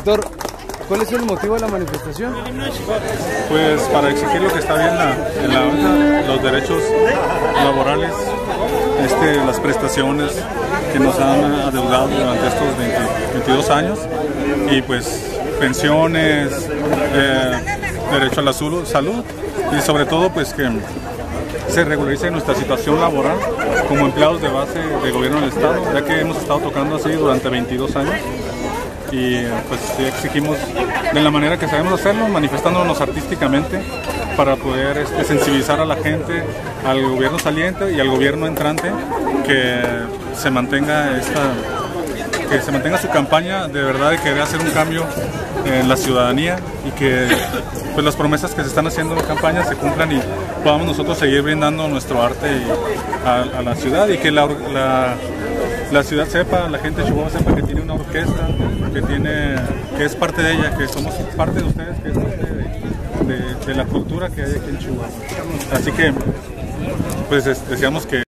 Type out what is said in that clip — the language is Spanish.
Doctor, ¿cuál es el motivo de la manifestación? Pues para exigir lo que está bien en la mesa, los derechos laborales, las prestaciones que nos han adeudado durante estos 22 años y pues pensiones, derecho a la salud y sobre todo pues que se regularice nuestra situación laboral como empleados de base del gobierno del estado, ya que hemos estado tocando así durante 22 años y pues sí exigimos de la manera que sabemos hacerlo, manifestándonos artísticamente para poder sensibilizar a la gente, al gobierno saliente y al gobierno entrante, que se mantenga su campaña de verdad de querer hacer un cambio en la ciudadanía y que pues las promesas que se están haciendo en campaña se cumplan y podamos nosotros seguir brindando nuestro arte a la ciudad y que la ciudad sepa, la gente de Chihuahua sepa que tiene una orquesta, que es parte de ella, que somos parte de ustedes, que es parte de la cultura que hay aquí en Chihuahua. Así que pues deseamos que